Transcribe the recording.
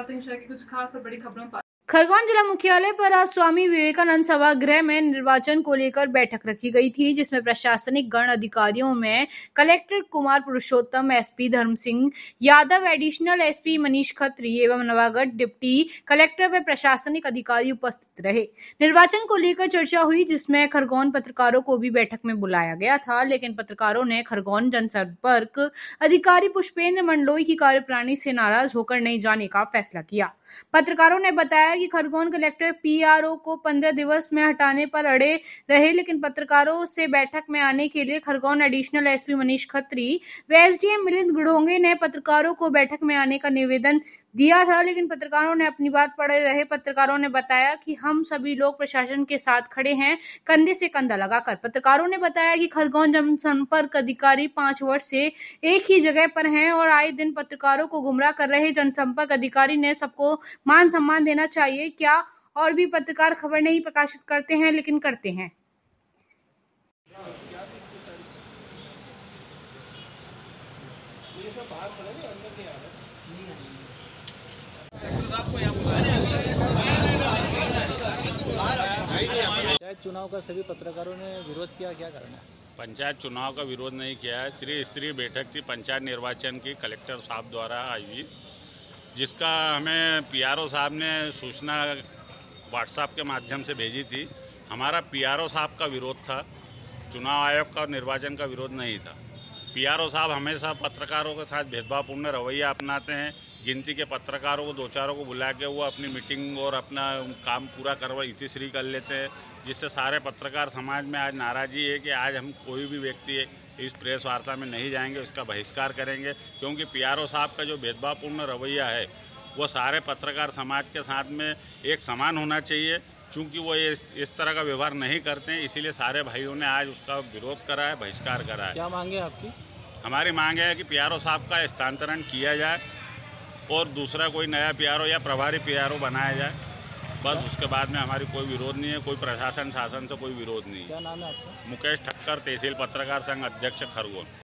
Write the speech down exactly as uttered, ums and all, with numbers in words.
बताते हैं शहर की कुछ खास और बड़ी खबरों। खरगोन जिला मुख्यालय पर आज स्वामी विवेकानंद सभागृह में निर्वाचन को लेकर बैठक रखी गई थी, जिसमें प्रशासनिक गण अधिकारियों में collector Kumar Purushottam, SP Dharm Singh Yadav, additional SP Manish Khatri एवं नवागढ़ डिप्टी कलेक्टर व प्रशासनिक अधिकारी उपस्थित रहे। निर्वाचन को लेकर चर्चा हुई, जिसमें खरगोन पत्रकारों को भी बैठक में बुलाया गया था, लेकिन पत्रकारों ने खरगोन जनसंपर्क अधिकारी पुष्पेंद्र मंडलोई की कार्यप्रणाली से नाराज होकर नहीं जाने का फैसला किया। पत्रकारों ने बताया कि खरगोन कलेक्टर पीआरओ को पंद्रह दिवस में हटाने पर अड़े रहे, लेकिन पत्रकारों से बैठक में आने के लिए खरगोन एडिशनल एसपी मनीष खत्री व एसडीएम मिलिंद गुड़ोंगे ने पत्रकारों को बैठक में आने का निवेदन दिया था, लेकिन पत्रकारों ने अपनी बात पड़े रहे। पत्रकारों ने बताया कि हम सभी लोग प्रशासन के साथ खड़े हैं, कंधे से कंधा लगाकर। पत्रकारों ने बताया कि खरगोन जनसंपर्क अधिकारी पांच वर्ष से एक ही जगह पर हैं और आए दिन पत्रकारों को गुमराह कर रहे। जनसंपर्क अधिकारी ने सबको मान सम्मान देना चाहिए। क्या और भी पत्रकार खबर नहीं प्रकाशित करते हैं, लेकिन करते हैं। पंचायत चुनाव का सभी पत्रकारों ने विरोध किया, क्या कारण है? पंचायत चुनाव का विरोध नहीं किया है। त्रिस्तरीय बैठक थी पंचायत निर्वाचन की कलेक्टर साहब द्वारा आई हुई, जिसका हमें पीआरओ साहब ने सूचना व्हाट्सएप के माध्यम से भेजी थी। हमारा पीआरओ साहब का विरोध था, चुनाव आयोग का और निर्वाचन का विरोध नहीं था। पीआरओ साहब हमेशा पत्रकारों के साथ भेदभावपूर्ण रवैया अपनाते हैं। गिनती के पत्रकारों को दो चारों को बुला के वो अपनी मीटिंग और अपना काम पूरा करवा इतिश्री कर लेते हैं, जिससे सारे पत्रकार समाज में आज नाराज़गी है कि आज हम कोई भी व्यक्ति इस प्रेस वार्ता में नहीं जाएंगे, इसका बहिष्कार करेंगे, क्योंकि पीआरओ साहब का जो भेदभावपूर्ण रवैया है वो सारे पत्रकार समाज के साथ में एक समान होना चाहिए। चूँकि वो ये इस तरह का व्यवहार नहीं करते हैं, इसीलिए सारे भाइयों ने आज उसका विरोध करा है, बहिष्कार करा है। क्या मांगे आपकी? हमारी मांग है कि पीआरओ साहब का स्थानांतरण किया जाए और दूसरा कोई नया पीआरओ या प्रभारी पीआरओ बनाया जाए। बस उसके बाद में हमारी कोई विरोध नहीं है, कोई प्रशासन शासन से कोई विरोध नहीं है। क्या नाम है आपका? मुकेश ठक्कर, तहसील पत्रकार संघ अध्यक्ष खरगोन।